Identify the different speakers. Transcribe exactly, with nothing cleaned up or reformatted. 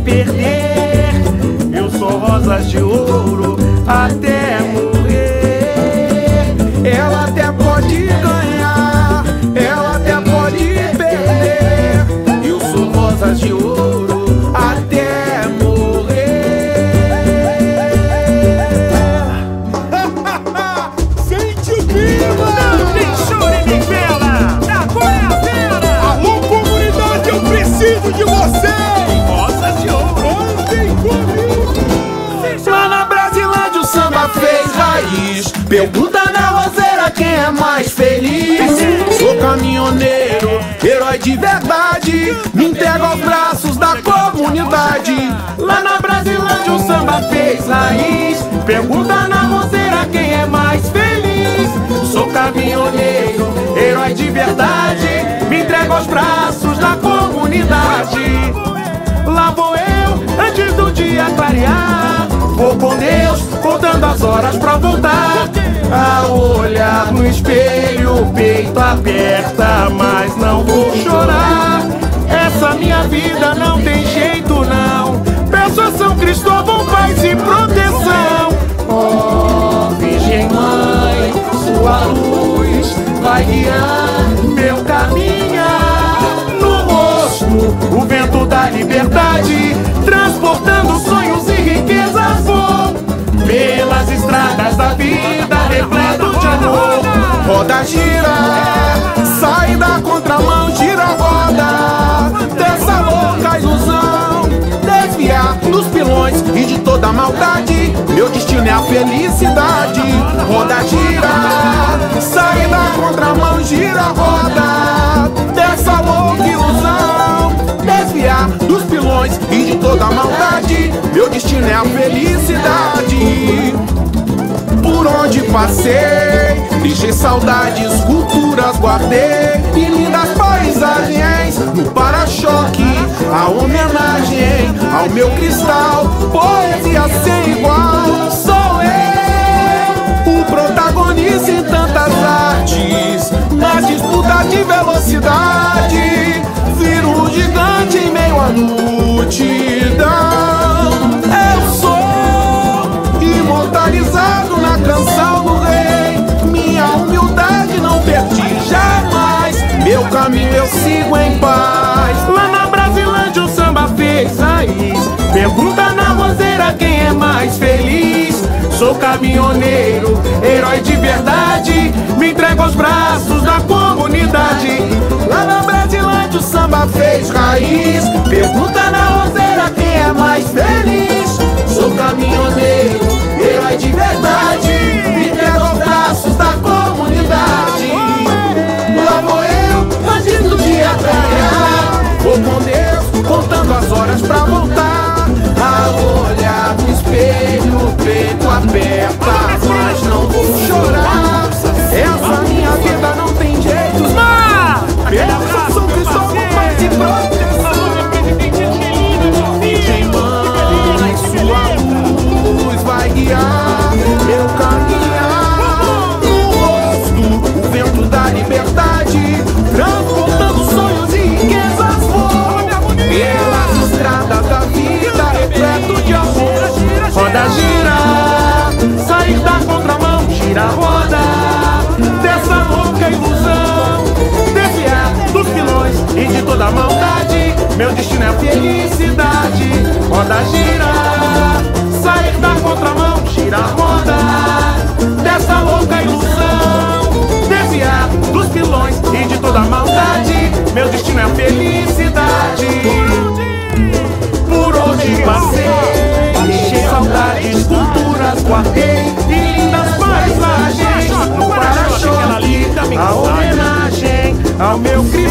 Speaker 1: perder. Eu sou rosas de ouro até morrer. Ela até pode ganhar, ela até pode perder. Eu sou rosas de ouro até morrer.
Speaker 2: Sente o clima!
Speaker 1: Tem chore, nem vela, da Goiabeira.
Speaker 2: Alô, comunidade, eu preciso de vocês!
Speaker 1: Rosas de ouro.
Speaker 2: Cantem comigo!
Speaker 1: Lá na Brasilândia o samba fez raiz. Pergunta na roseira quem é mais feliz. Sou caminhoneiro, herói de verdade. Me entrego aos braços da comunidade. Lá na Brasilândia o samba fez raiz. Pergunta na roseira quem é mais feliz. Sou caminhoneiro, herói de verdade. Me entrego aos braços da comunidade. Lá vou eu, antes do dia clarear. Vou com Deus, contando as horas pra voltar. Ao olhar no espelho, o peito aperta, mas não vou chorar. Essa minha vida não tem jeito não. Peço a São Cristóvão paz e proteção. Oh, Virgem Mãe, sua luz vai guiar meu caminhar. No rosto, o vento da liberdade, transportando sonhos e riquezas vou pelas estradas da vida, repleto de amor. Roda, gira, sai da contramão, gira a roda dessa louca ilusão. Desviar dos pilões e de toda maldade, meu destino é a felicidade. Roda, gira, sai da contramão, gira a roda dessa louca ilusão. Desviar dos pilões e de toda maldade, meu destino é a felicidade. Por onde passei, deixei saudades, culturas guardei e lindas paisagens. No para-choque, a homenagem ao meu cristal, poesia sem igual. Sou eu, o protagonista em tantas artes, na disputa de velocidade. Viro um gigante em meio à multidão. Eu sou imortalizado na canção do rei. Minha humildade não perdi jamais. Meu caminho eu sigo em paz. Lá na Brasilândia o samba fez raiz. Pergunta na roseira quem é mais feliz. Sou caminhoneiro, herói de verdade. Me entrego aos braços da comunidade. Lá na Brasilândia o samba fez raiz. Pergunta na roseira quem é mais feliz. Sou caminhoneiro, herói de verdade. Me entrego aos braços da comunidade. Lá vou eu, antes do dia clarear. Vou com Deus, contando as horas pra voltar. A olhar no espelho, o peito aperta, mas não vou chorar. Essa minha vida não tem jeito. Peço São Cristóvão paz e proteção. Virgem Mãe, sua luz vai guiar meu caminhar. No rosto, o vento da liberdade, transportando sonhos e riquezas vou pelas estradas da vida, repleto de amor. Roda, gira, sair da contramão, gira a roda dessa louca ilusão. Desviar dos pilões e de toda maldade, meu destino é a felicidade. Roda, gira, sair da contramão, gira a roda dessa louca ilusão. Desviar dos pilões e de toda maldade, meu destino é a felicidade. Por onde passei, deixei saudades, culturas guardei e lindas paisagens. No para-choque, a homenagem ao meu Cristo.